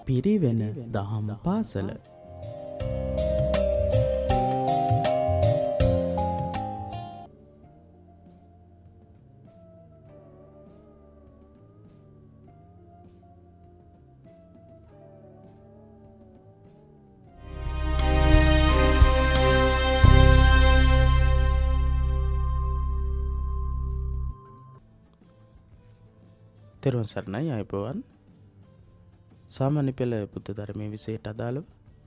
පිරිවෙන දහම් පාසල. තෙරුවන් සරණයි අයබෝවන්. සාමාන්‍ය පෙළ බුද්ධ ධර්මයේ විෂයට අදාළව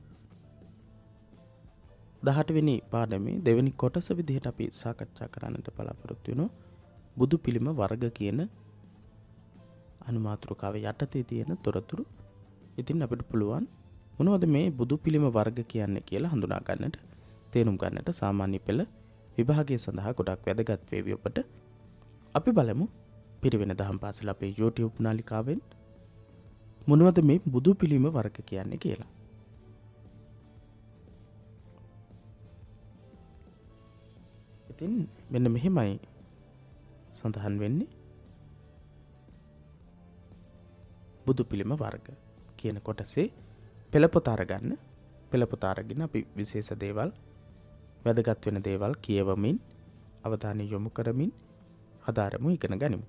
18 වෙනි පාඩමේ දෙවෙනි කොටස විදිහට අපි සාකච්ඡා කරන්නට බලාපොරොත්තු වෙනවා. බුදු පිළිම වර්ග කියන අනුමාතෘකාව යටතේ තියෙන තොරතුරු. ඉතින් අපිට පුළුවන් මොනවද මේ බුදු පිළිම වර්ග කියන්නේ කියලා හඳුනා ගන්නට, තේරුම් ගන්නට සාමාන්‍ය පෙළ විභාගය සඳහා ගොඩක් වැදගත් වේවි ඔබට. අපි බලමු පිරිවෙන දහම් පාසල අපේ YouTube නාලිකාවෙන් මොනවද මේ බුදු පිළිම වර්ග කියන්නේ කියලා. ඉතින් මෙන්න මෙහෙමයි සඳහන් වෙන්නේ. බුදු පිළිම වර්ග කියන කොටසේ පෙළපොත අරගන්න. පෙළපොත අරගෙන අපි විශේෂ දේවල්, වැදගත් වෙන දේවල් කියවමින්, අවධානය යොමු කරමින් හදාරමු, ඉගෙන ගනිමු.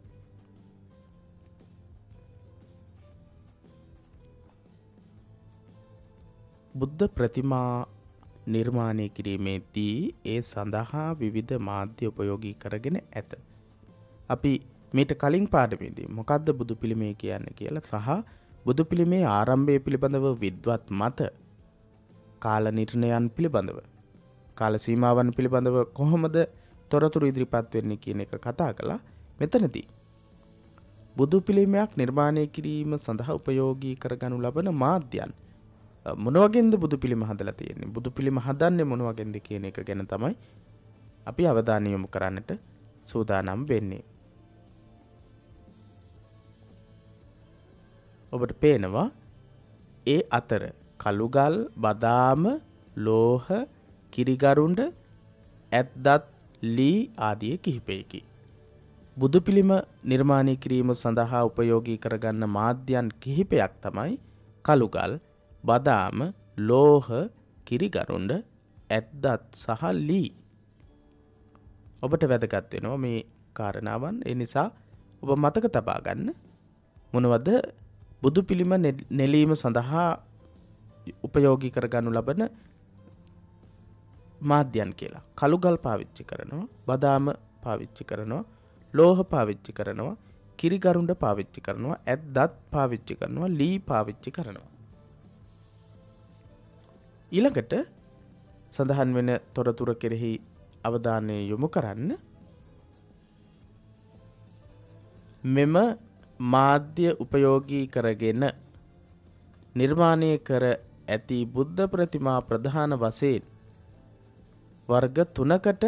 බුද්ධ ප්‍රතිමා නිර්මාණය කිරීමේදී ඒ සඳහා විවිධ මාධ්‍ය උපයෝගී කරගෙන ඇත. අපි මීට කලින් පාඩමේදී මොකද්ද බුදු පිළිමය කියන්නේ කියලා සහ බුදු පිළිමේ ආරම්භය පිළිබඳව විද්වත් මත, කාල නිර්ණයන් පිළිබඳව, කාල සීමාවන් පිළිබඳව කොහොමද තොරතුරු ඉදිරිපත් වෙන්නේ කියන එක කතා කළා. මෙතනදී බුදු පිළිමයක් නිර්මාණය කිරීම සඳහා උපයෝගී කරගනු ලබන මාධ්‍යයන් මොන වගේද බුදු පිළිම හදලා තියෙන්නේ, බුදු පිළිම හදන්නේ මොන වගේද කියන එක ගැන තමයි අපි අවධානය යොමු කරන්නට සූදානම් වෙන්නේ. ඔබට පේනවා ඒ අතර කළුගල්, බදාම, ලෝහ, කිරිගරුඬ, ඇත්දත්, ලී ආදී කිහිපයකි. බුදු පිළිම නිර්මාණය කිරීම සඳහා උපයෝගී කරගන්න මාධ්‍යයන් කිහිපයක් තමයි කළුගල්, බදාම, ලෝහ, කිරිගරුඬ, ඇත්දත් සහ ලී. ඔබට වැදගත් වෙනවා මේ කාරණාවන්. ඒ නිසා ඔබ මතක තබා ගන්න මොනවද බුදු පිළිම නෙලීම සඳහා උපයෝගී කරගනු ලබන මාධ්‍යයන් කියලා. කළුගල් පාවිච්චි කරනවා, බදාම පාවිච්චි කරනවා, ලෝහ පාවිච්චි කරනවා, කිරිගරුඬ පාවිච්චි කරනවා, ඇත්දත් පාවිච්චි කරනවා, ලී පාවිච්චි කරනවා. ඊළඟට සඳහන් වෙන තොරතුරු කෙරෙහි අවධානය යොමු කරන්න. මෙම මාධ්‍ය උපයෝගී කරගෙන නිර්මාණය කර ඇති බුද්ධ ප්‍රතිමා ප්‍රධාන වශයෙන් වර්ග 3කට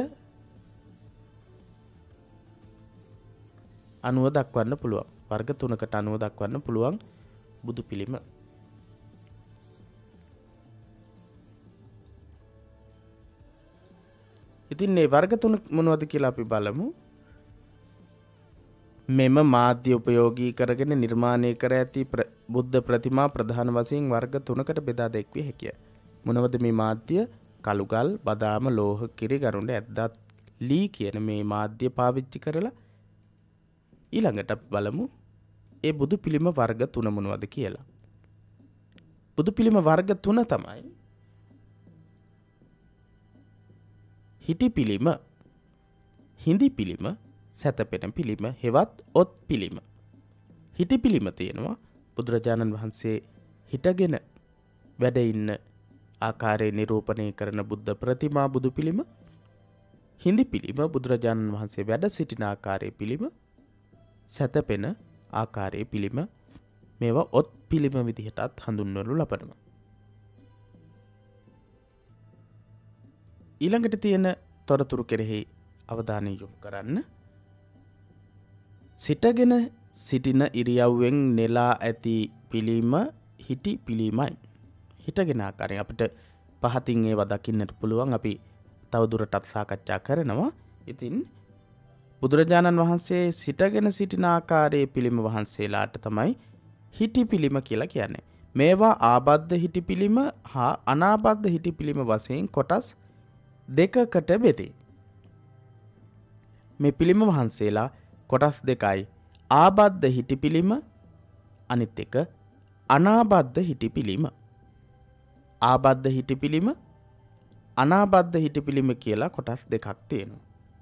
අනුව දක්වන්න පුළුවන්. වර්ග 3කට අනුව දක්වන්න පුළුවන් බුදු පිළිම. ඉතින් මේ වර්ග 3 මොනවද කියලා අපි බලමු. මෙම මාධ්‍ය උපයෝගී කරගෙන නිර්මාණය කර ඇති බුද්ධ ප්‍රතිමා ප්‍රධාන වශයෙන් වර්ග 3කට බෙදා දැක්විය හැකිය. මොනවද මේ මාධ්‍ය? කළුගල්, බදාම, ලෝහ, කිරිගරුඬ, ඇත්දත්, ලී කියන මේ මාධ්‍ය පාවිච්චි කරලා ඊළඟට අපි බලමු ඒ බුදු පිළිම වර්ග 3 මොනවද කියලා. බුදු පිළිම වර්ග 3 තමයි හිටි පිළිම, හිඳි පිළිම, සැතපෙන පිළිම, හෙවත් ඔත් පිළිම. හිටි පිළිම තියෙනවා බුදුරජාණන් වහන්සේ හිටගෙන වැඩ ඉන්න ආකාරයේ නිරූපණය කරන බුද්ධ ප්‍රතිමා බුදු පිළිම. හිඳි පිළිම බුදුරජාණන් වහන්සේ වැඩ සිටින ආකාරයේ පිළිම, සැතපෙන ආකාරයේ පිළිම. මේවා ඔත් පිළිම විදිහටත් හඳුන්වනු ලබනවා. ඊළඟට තියෙන තොරතුරු කෙරෙහි අවධානය යොමු කරන්න. සිටගෙන සිටින ඉරියව්වෙන් නෙලා ඇති පිළිම හිටි පිළිමයි. හිටගෙන ආකාරයෙන් අපිට පහතින් ඒවා දකින්නට පුළුවන්. අපි තවදුරටත් සාකච්ඡා කරනවා. ඉතින් බුදුරජාණන් වහන්සේ සිටගෙන සිටින ආකාරයේ පිළිම වහන්සේලාට තමයි හිටි පිළිම කියලා කියන්නේ. මේවා ආබද්ධ හිටි පිළිම හා අනාබද්ධ හිටි පිළිම වශයෙන් කොටස් දෙකකට බෙදේ. මේ පිළිම වහන්සේලා කොටස් දෙකයි. ආබද්ධ හිටි පිළිම අනිත් එක අනාබද්ධ හිටි පිළිම. ආබද්ධ හිටි පිළිම අනාබද්ධ හිටි පිළිම කියලා කොටස් දෙකක් තියෙනවා.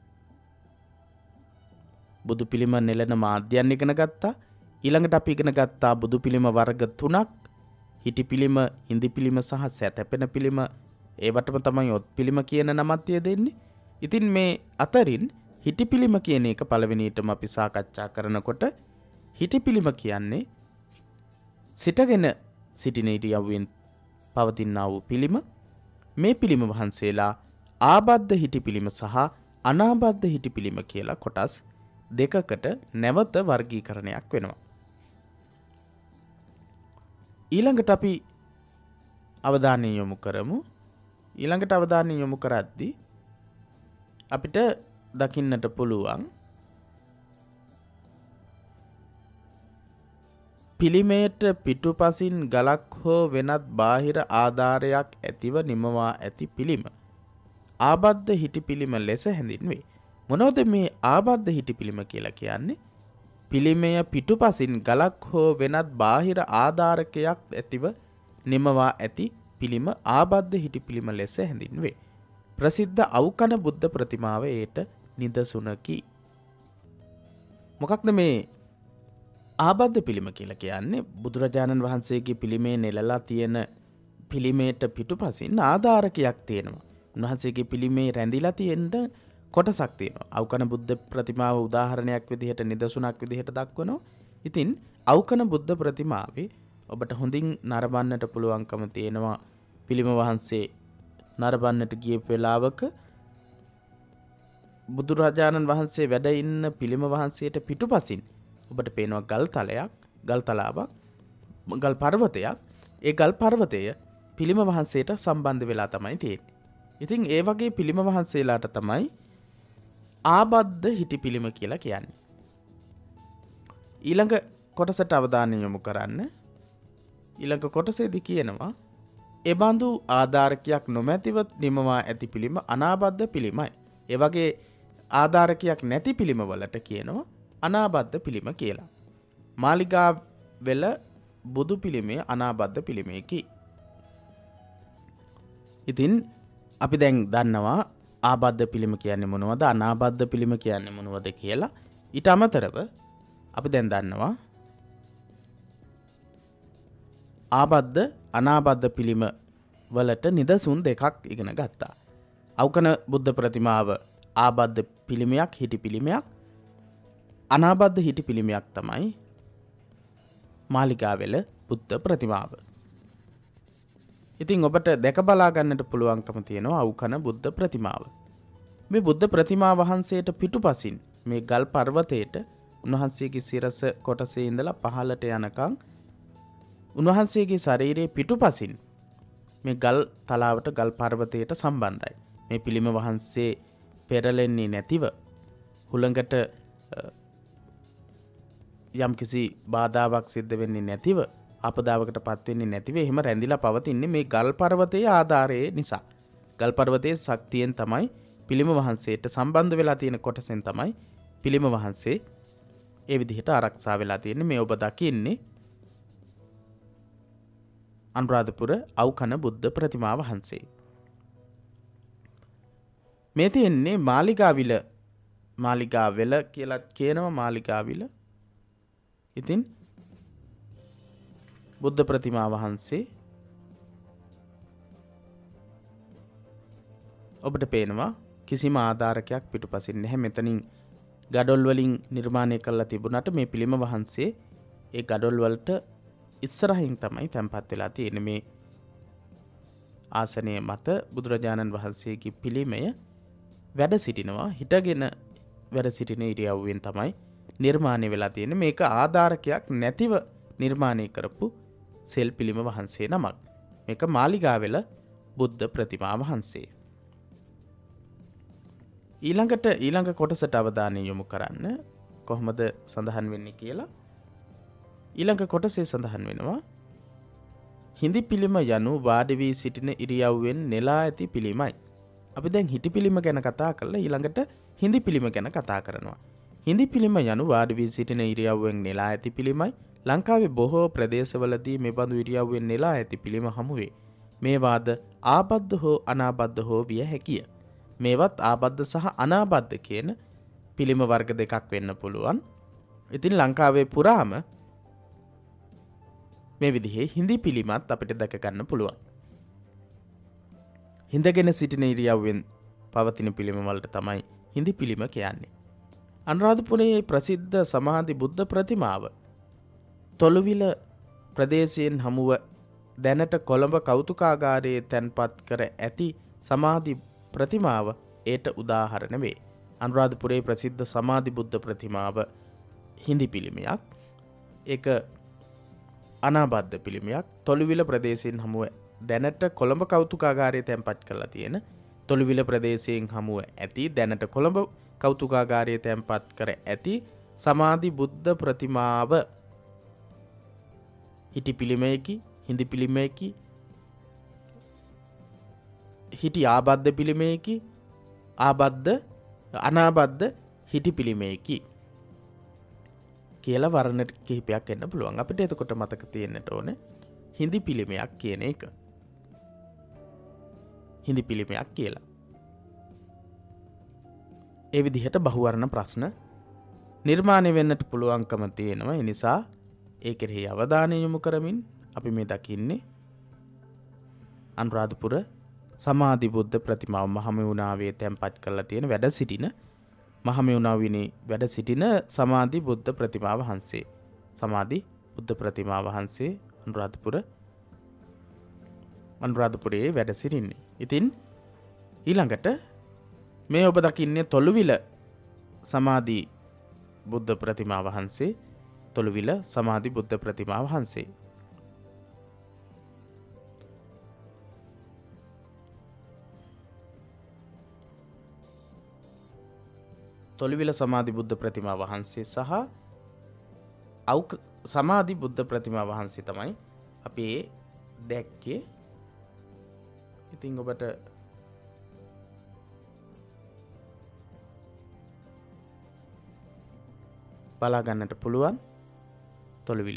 බුදු පිළිම නෙලන මාධ්‍යයන් ඉගෙන ගත්තා. ඊළඟට අපි ඉගෙන ගත්තා බුදු පිළිම වර්ග 3ක්. හිටි පිළිම, හිඳි පිළිම සහ සැතපෙන පිළිම. ඒවටම තමයි ඔත් පිළිම කියන නමත් දෙන්නේ. ඉතින් මේ අතරින් හිටි පිළිම කියන එක පළවෙනියටම අපි සාකච්ඡා කරනකොට හිටි පිළිම කියන්නේ සිටගෙන සිටින ඉරියව්වෙන් පවතිනා වූ පිළිම. මේ පිළිම වහන්සේලා ආබද්ධ හිටි පිළිම සහ අනාබද්ධ හිටි පිළිම කියලා කොටස් දෙකකට නැවත වර්ගීකරණයක් වෙනවා. ඊළඟට අපි අවධානය යොමු කරමු. ඊළඟට අවධානය යොමු කරද්දී අපිට දකින්නට පුළුවන් පිළිමයට පිටුපසින් ගලක් හෝ වෙනත් බාහිර ආධාරයක් ඇතිව නිමවා ඇති පිළිම ආබද්ධ හිටි පිළිම ලෙස හැඳින්වේ. මොනවද මේ ආබද්ධ හිටි පිළිම කියලා කියන්නේ? පිළිමය පිටුපසින් ගලක් හෝ වෙනත් බාහිර ආධාරකයක් ඇතිව නිමවා ඇති පිළිම ආබද්ධ හිටි පිළිම ලෙස හැඳින්වේ. ප්‍රසිද්ධ අවකන බුද්ධ ප්‍රතිමාව ඒට නිදසුනකි. මොකක්ද මේ ආබද්ධ පිළිම කියලා කියන්නේ? බුදුරජාණන් වහන්සේගේ පිළිමේ නෙලලා තියෙන පිළිමේට පිටුපසින් ආධාරකයක් තියෙනවා. උන්වහන්සේගේ පිළිමේ රැඳිලා තියෙන කොටසක් තියෙනවා. අවකන බුද්ධ ප්‍රතිමාව උදාහරණයක් විදිහට නිදසුනක් විදිහට දක්වනවා. ඉතින් අවකන බුද්ධ ප්‍රතිමාවේ ඔබට හොඳින් නරඹන්නට පුළුවන්කම තියෙනවා. පිළිම වහන්සේ නරඹන්නට ගිය වෙලාවක බුදුරජාණන් වහන්සේ වැඩ ඉන්න පිළිම වහන්සේට පිටුපසින් ඔබට පේනවා ගල් තලයක්, ගල් තලාවක්, ගල් පර්වතයක්. ඒ ගල් පර්වතය පිළිම වහන්සේට සම්බන්ධ වෙලා තමයි තියෙන්නේ. ඉතින් ඒ වගේ පිළිම වහන්සේලාට තමයි ආබද්ධ හිටි පිළිම කියලා කියන්නේ. ඊළඟ කොටසට අවධානය යොමු කරන්න. ඊළඟ කොටසේදී කියනවා එබඳු ආධාරකයක් නොමැතිව නිමවා ඇති පිළිම අනාබද්ධ පිළිමයි. ඒ වගේ ආධාරකයක් නැති පිළිම වලට කියනවා අනාබද්ධ පිළිම කියලා. මාලිගාවෙල බුදු පිළිමය අනාබද්ධ පිළිමයකි. ඉතින් අපි දැන් දන්නවා ආබද්ධ පිළිම කියන්නේ මොනවද, අනාබද්ධ පිළිම කියන්නේ මොනවද කියලා. ඊට අමතරව අපි දැන් දන්නවා ආබද්ධ අනාබද්ධ පිළිම වලට නිදසුන් දෙකක් ඉගෙන ගත්තා. අවකන බුද්ධ ප්‍රතිමාව ආබද්ධ පිළිමයක්, හිටි පිළිමයක්. අනාබද්ධ හිටි පිළිමයක් තමයි මාලිගාවෙල බුද්ධ ප්‍රතිමාව. ඉතින් ඔබට දැක බලා ගන්නට පුළුවන්කම තියෙනවා අවකන බුද්ධ ප්‍රතිමාව. මේ බුද්ධ ප්‍රතිමා වහන්සේට පිටුපසින් මේ ගල් පර්වතයේට උන්වහන්සේගේ සිරස කොටසේ ඉඳලා පහළට යනකම් උන්වහන්සේගේ ශරීරයේ පිටුපසින් මේ ගල් තලාවට ගල් පර්වතයට සම්බන්ධයි. මේ පිළිම වහන්සේ පෙරලෙන්නේ නැතිව හුළඟට යම්කිසි බාධාවක් සිද්ධ වෙන්නේ නැතිව, අපදාවකට පත් වෙන්නේ නැතිව එහෙම රැඳිලා පවතින්නේ මේ ගල් පර්වතයේ ආධාරයේ නිසා. ගල් පර්වතයේ ශක්තියෙන් තමයි පිළිම වහන්සේට සම්බන්ධ වෙලා තියෙන කොටසෙන් තමයි පිළිම වහන්සේ ඒ විදිහට ආරක්ෂා වෙලා තියෙන්නේ. මේ ඔබ දකින්නේ අනුරාධපුර අවකන බුද්ධ ප්‍රතිමා වහන්සේ. මේ තියෙන්නේ මාලිගාවෙල කියලා කියනවා, මාලිගාවිල. ඉතින් බුද්ධ ප්‍රතිමා වහන්සේ ඔබට පේනවා කිසිම ආධාරකයක් පිටුපසින් නැහැ. මෙතනින් ගඩොල් වලින් නිර්මාණය කරලා තිබුණාට මේ පිළිම වහන්සේ ඒ ගඩොල් වලට ඉස්සරහින් තමයි තැන්පත් වෙලා තියෙන්නේ. මේ ආසනයේ මත බුදුරජාණන් වහන්සේගේ පිළිමය වැඩ සිටිනවා. හිටගෙන වැඩ සිටින ඉරියව්වෙන් තමයි නිර්මාණය වෙලා තියෙන්නේ. මේක ආධාරකයක් නැතිව නිර්මාණය කරපු සෙල් පිළිම වහන්සේ නමක්. මේක මාලිගාවෙල බුද්ධ ප්‍රතිමා වහන්සේ. ඊළඟ කොටසට අවධානය යොමු කරන්න. කොහොමද සඳහන් වෙන්නේ කියලා. ඊළඟ කොටසේ සඳහන් වෙනවා හිඳි පිළිම යනු වාඩි වී සිටින ඉරියව්වෙන් නෙලා ඇති පිළිමයි. අපි දැන් හිටි පිළිම ගැන කතා කරලා ඊළඟට හිඳි පිළිම ගැන කතා කරනවා. හිඳි පිළිම යනු වාඩි වී සිටින ඉරියව්වෙන් නෙලා ඇති පිළිමයි. ලංකාවේ බොහෝ ප්‍රදේශවලදී මෙබඳු ඉරියව්වෙන් නෙලා ඇති පිළිම හමු වේ. මේවාද ආබද්ධ හෝ අනාබද්ධ හෝ විය හැකිය. මේවත් ආබද්ධ සහ අනාබද්ධ කියන පිළිම වර්ග දෙකක් වෙන්න පුළුවන්. ඉතින් ලංකාවේ පුරාම මේ විදිහේ හිඳි පිළිමත් අපිට දැක ගන්න පුළුවන්. හිඳගෙන සිටින ඉරියව්වෙන් පවතින පිළිම වලට තමයි හිඳි පිළිම කියන්නේ. අනුරාධපුරයේ ප්‍රසිද්ධ සමාධි බුද්ධ ප්‍රතිමාව තොළුවිල ප්‍රදේශයෙන් හමුව දැනට කොළඹ කෞතුකාගාරයේ තැන්පත් කර ඇති සමාධි ප්‍රතිමාව ඒට උදාහරණ වේ. අනුරාධපුරයේ ප්‍රසිද්ධ සමාධි බුද්ධ ප්‍රතිමාව හිඳි පිළිමයක්. ඒක අනාබද්ධ පිළිමයක්. තොළුවිල ප්‍රදේශයෙන් හමුව දැනට කොළඹ කෞතුකාගාරයේ තැන්පත් කරලා තියෙන තොළුවිල ප්‍රදේශයෙන් හමුව ඇති දැනට කොළඹ කෞතුකාගාරයේ තැන්පත් කර ඇති සමාධි බුද්ධ ප්‍රතිමාව හිටි පිළිමයකි, හිඳි පිළිමයකි, හිටි ආබද්ධ පිළිමයකි, ආබද්ධ අනාබද්ධ හිටි පිළිමයකි කියලා වර්ණ කිහිපයක් එන්න පුළුවන්. අපිට එතකොට මතක තියෙන්නට ඕනේ හිඳි පිළිමයක් කියන එක. හිඳි පිළිමයක් කියලා. ඒ විදිහට බහුවර්ණ ප්‍රශ්න නිර්මාණය වෙන්නට පුළුවන්කම තියෙනවා. ඒ නිසා ඒ කෙරෙහි අවධානය යොමු කරමින් අපි මේ දකින්නේ අනුරාධපුර සමාධි බුද්ධ ප්‍රතිමාව මහමෙවුනාවේ තැන්පත් කරලා තියෙන වැඩ සිටින මහමෙවුනාවිනේ වැඩ සිටින සමාධි බුද්ධ ප්‍රතිමාව වහන්සේ. සමාධි බුද්ධ ප්‍රතිමාව වහන්සේ අනුරාධපුරයේ වැඩ සිටින්නේ. ඉතින් ඊළඟට මේ ඔබ දකින්නේ තොළුවිල සමාධි බුද්ධ ප්‍රතිමාව වහන්සේ. තොළුවිල සමාධි බුද්ධ ප්‍රතිමාව වහන්සේ. තොළුවිල සමාධි බුද්ධ ප්‍රතිමා වහන්සේ සහ සමාධි බුද්ධ ප්‍රතිමා වහන්සේ තමයි අපි දැක්කේ. ඉතින් ඔබට බලා ගන්නට පුළුවන් තොළුවිල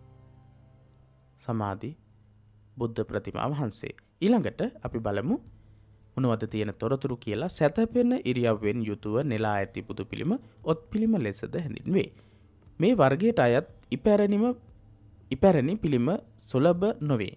සමාධි බුද්ධ ප්‍රතිමා වහන්සේ. ඊළඟට අපි බලමු මොනවද තියෙන තොරතුරු කියලා. සැතපෙන ඉරියව්වෙන් යුතුව නෙලා ඇති බුදු පිළිම ඔත් පිළිම ලෙසද හැඳින්වේ. මේ වර්ගයට අයත් ඉපැරණි පිළිම සුලභ නොවේ.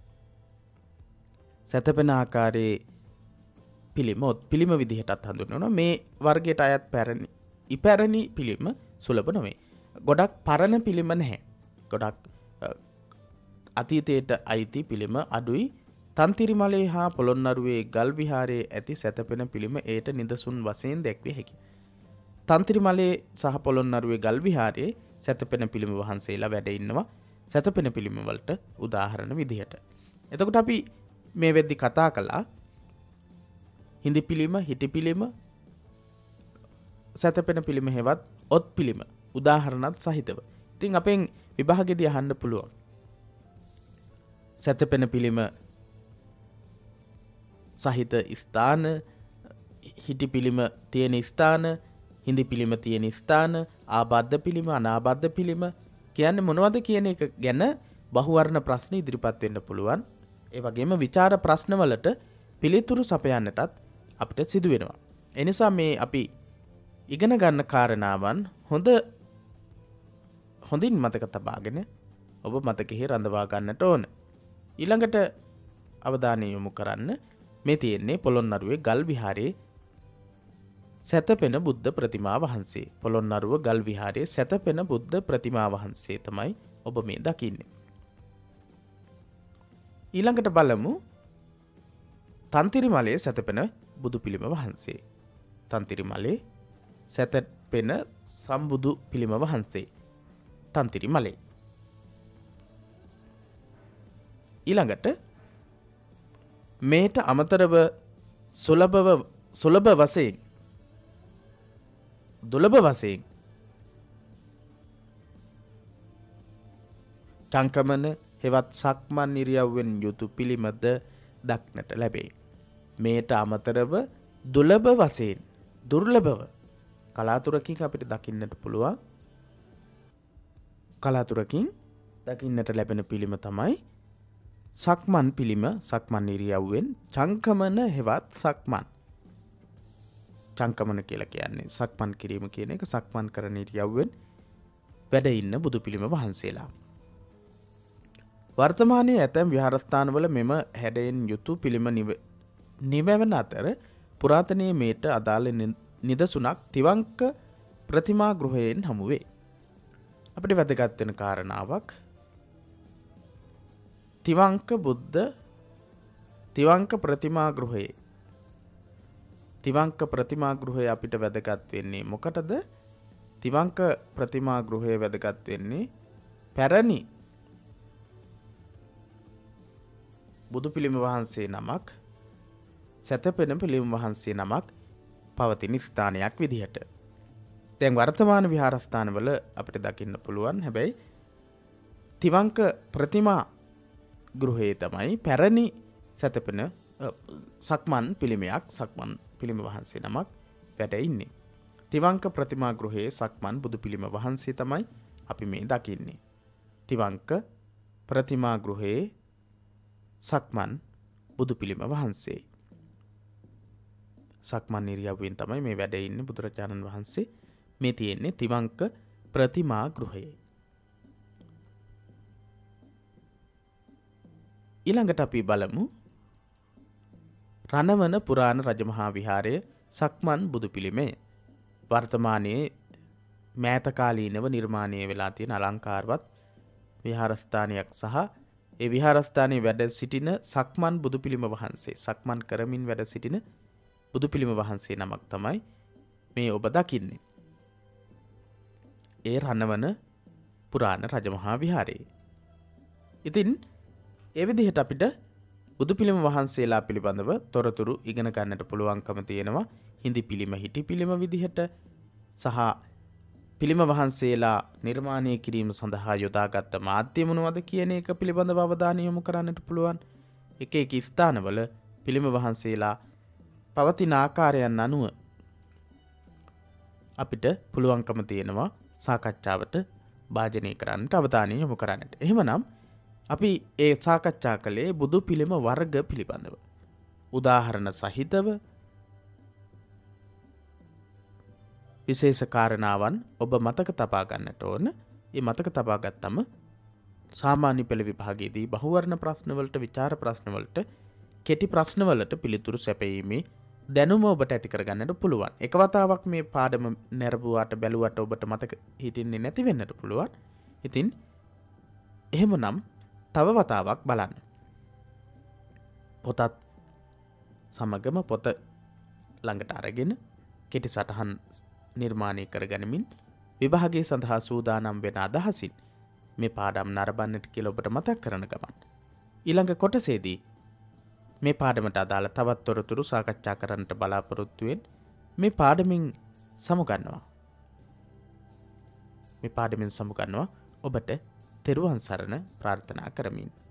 සැතපෙන ආකාරයේ පිළිම ඔත් පිළිම විදිහටත් හඳුන්වනවා. මේ වර්ගයට අයත් ඉපැරණි පිළිම සුලභ නොවේ. ගොඩක් පරණ පිළිම නැහැ. ගොඩක් අතීතයට අයිති පිළිම අඩුයි. තන්තිරිමලේ හා පොළොන්නරුවේ ගල් විහාරයේ ඇති සැතපෙන පිළිම ඒට නිදසුන් වශයෙන් දැක්විය හැකියි. තන්තිරිමලේ සහ පොළොන්නරුවේ ගල් විහාරයේ සැතපෙන පිළිම වහන්සේලා වැඩ ඉන්නවා සැතපෙන පිළිම වලට උදාහරණ විදිහට. එතකොට අපි මේ වෙද්දි කතා කළා හිඳි පිළිම, හිටි පිළිම, සැතපෙන පිළිම හෙවත් ඔත් පිළිම උදාහරණත් සහිතව. ඉතින් අපෙන් විභාගෙදී අහන්න පුළුවන් සැතපෙන පිළිම සහිත ස්ථාන, හිටි පිළිම තියෙන ස්ථාන, හිඳි පිළිම තියෙන ස්ථාන, ආබද්ධ පිළිම, අනාබද්ධ පිළිම කියන්නේ මොනවද කියන එක ගැන බහුවර්ණ ප්‍රශ්න ඉදිරිපත් වෙන්න පුළුවන්. ඒ වගේම විචාර ප්‍රශ්නවලට පිළිතුරු සපයන්නටත් අපිට සිදු වෙනවා. ඒ නිසා මේ අපි ඉගෙන ගන්න කාරණාවන් හොඳින් මතක තබාගෙන ඔබ මතකෙහි රඳවා ගන්නට ඕන. ඊළඟට අවධානය යොමු කරන්න මේ තියෙන්නේ පොළොන්නරුවේ ගල් විහාරයේ සැතපෙන බුද්ධ ප්‍රතිමා වහන්සේ. පොළොන්නරුව ගල් විහාරයේ සැතපෙන බුද්ධ ප්‍රතිමා වහන්සේ තමයි ඔබ මේ දකින්නේ. ඊළඟට බලමු තන්තිරිමලයේ සැතපෙන බුදු පිළිම වහන්සේ. තන්තිරිමලයේ සැතපෙන සම්බුදු පිළිම වහන්සේ. තන්තිරිමලේ. ඊළඟට මේට අමතරව සුලභ වශයෙන් දුලභ වශයෙන් චංකමන, හෙවත් සක්මන් ඉරියව්වෙන් යුතු පිළිමද දක්නට ලැබේ. මේට අමතරව දුර්ලභව කලාතුරකින් අපිට දකින්නට පුළුවන්. කලාතුරකින් දකින්නට ලැබෙන පිළිම තමයි සක්මන් පිළිම. සක්මන් ඉරියව්වෙන් චංකමන හෙවත් සක්මන්. චංකමන කියලා කියන්නේ සක්මන් කිරීම කියන එක. සක්මන් කරන ඉරියව්වෙන් වැඩ ඉන්න බුදු පිළිම වහන්සේලා. වර්තමානයේ ඇතැම් විහාරස්ථානවල මෙම හැඩයෙන් යුතු පිළිම නිමැවන අතර පුරාතනයේ මේට අදාළ නිදසුනක් තිවංක ප්‍රතිමා ගෘහයෙන් හමුවේ. අපිට වැදගත් වෙන කාරණාවක් තිවංක ප්‍රතිමා ගෘහයේ. තිවංක ප්‍රතිමා ගෘහය අපිට වැදගත් වෙන්නේ මොකටද? තිවංක ප්‍රතිමා ගෘහය වැදගත් වෙන්නේ පැරණි බුදු පිළිම වහන්සේ නමක්, සැතපෙන පිළිම වහන්සේ නමක් පවතින ස්ථානයක් විදිහට. දැන් වර්තමාන විහාරස්ථානවල අපිට දකින්න පුළුවන්. හැබැයි තිවංක ප්‍රතිමා ගෘහයේ තමයි පැරණි සැතපෙන සක්මන් පිළිමයක්, සක්මන් පිළිම වහන්සේ නමක් වැඩ ඉන්නේ. තිවංක ප්‍රතිමා ගෘහයේ සක්මන් බුදු පිළිම වහන්සේ තමයි අපි මේ දකින්නේ. තිවංක ප්‍රතිමා ගෘහයේ සක්මන් බුදු පිළිම වහන්සේ. සක්මන් ඉරියව්වෙන් තමයි මේ වැඩ ඉන්නේ බුදුරජාණන් වහන්සේ. මේ තියෙන්නේ තිවංක ප්‍රතිමා ගෘහයේ. ඊළඟට අපි බලමු රණවන පුරාණ රජමහා විහාරයේ සක්මන් බුදු පිළිමය. වර්තමානයේ මෑත කාලීනව නිර්මාණය වෙලා තියෙන අලංකාරවත් විහාරස්ථානයක් සහ ඒ විහාරස්ථානයේ වැඩ සිටින සක්මන් බුදු පිළිම වහන්සේ, සක්මන් කරමින් වැඩ සිටින බුදු පිළිම වහන්සේ නමක් තමයි මේ ඔබ දකින්නේ. ඒ රණවන පුරාණ රජමහා විහාරයේ. ඉතින් ඒ විදිහට අපිට බුදු පිළිම වහන්සේලා පිළිබඳව තොරතුරු ඉගෙන ගන්නට පුළුවන්කම තියෙනවා. හිඳි පිළිම, හිටි පිළිම විදිහට සහ පිළිම වහන්සේලා නිර්මාණය කිරීම සඳහා යොදාගත් මාධ්‍ය මොනවද කියන එක පිළිබඳව අවධානය යොමු කරන්නට පුළුවන්. එක එක ස්ථානවල පිළිම වහන්සේලා පවතින ආකාරයන් අනුව අපිට පුළුවන්කම තියෙනවා සාකච්ඡාවට භාජනය කරන්නට, අවධානය යොමු කරන්නට. එහෙමනම් අපි ඒ සාකච්ඡා කළේ බුදු පිළිම වර්ග පිළිබඳව. උදාහරණ සහිතව විශේෂ කාරණාවන් ඔබ මතක තබා ගන්නට ඕන. ඒ මතක තබා ගත්තම සාමාන්‍ය පෙළ විභාගයේදී බහුවර්ණ ප්‍රශ්නවලට, විචාර ප්‍රශ්නවලට, කෙටි ප්‍රශ්නවලට පිළිතුරු සැපයීමේ දැනුම ඔබට ඇති කරගන්නට පුළුවන්. එක වතාවක් මේ පාඩම නැරඹුවාට බැලුවට ඔබට මතක හිටින්නේ නැති වෙන්නට පුළුවන්. ඉතින් එහෙමනම් තව වතාවක් බලන්න. පොතත් සමගම පොත ළඟට අරගෙන කෙටි සටහන් නිර්මාණය කරගනිමින් විභාගයේ සඳහා සූදානම් වෙන අදහසින් මේ පාඩම් නරඹන්නට කියලා ඔබට මතක් කරන ගමන් ඊළඟ කොටසේදී මේ පාඩමට අදාළ තවත් තොරතුරු සාකච්ඡා කරන්නට බලාපොරොත්තු වෙන මේ පාඩමින් සමුගන්නවා ඔබට තෙරුවන් සරණ ප්‍රාර්ථනා කරමින්